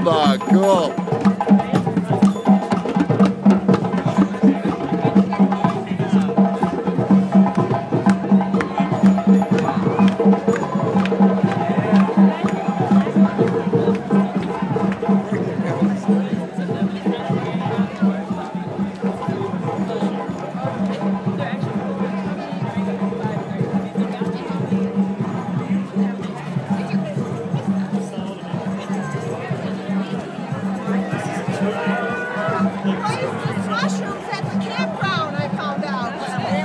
bulldog. Cool. Mushrooms at the campground, I found out.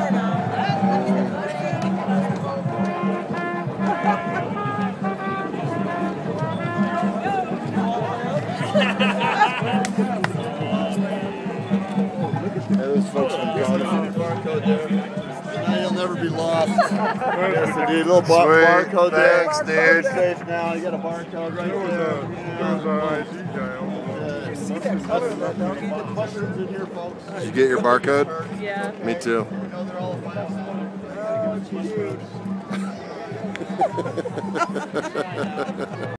Those folks from Ghana. Barcode there. Now you'll never be lost. Yes, indeed. Little barcode there. Thanks, dude. Safe now. You got a barcode right there. Did you get your barcode? Yeah. Me too.